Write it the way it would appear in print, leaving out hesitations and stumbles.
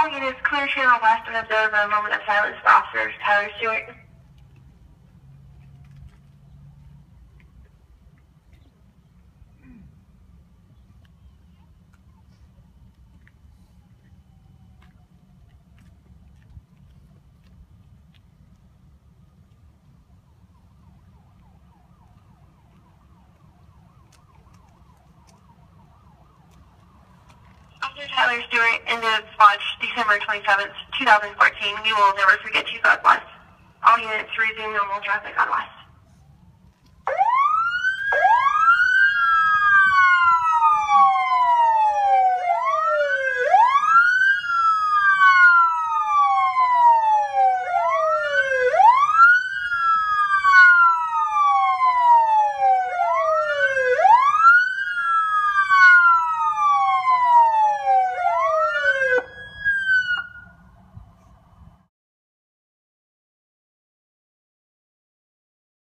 All units, clear channel west and observe a moment of silence for Officer Tyler Stewart. Officer Tyler Stewart ended watch December 27th, 2014. We will never forget you, God bless. All units resume normal traffic on West.